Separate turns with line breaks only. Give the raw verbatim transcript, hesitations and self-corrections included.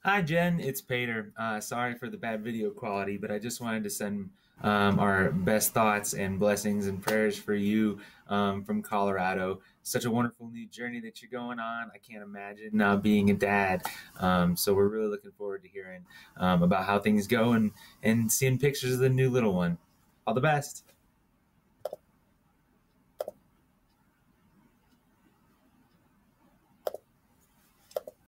Hi, Jen. It's Pater. Uh, sorry for the bad video quality, but I just wanted to send um, our best thoughts and blessings and prayers for you um, from Colorado. Such a wonderful new journey that you're going on. I can't imagine uh, being a dad. Um, so we're really looking forward to hearing um, about how things go and, and seeing pictures of the new little one. All the best.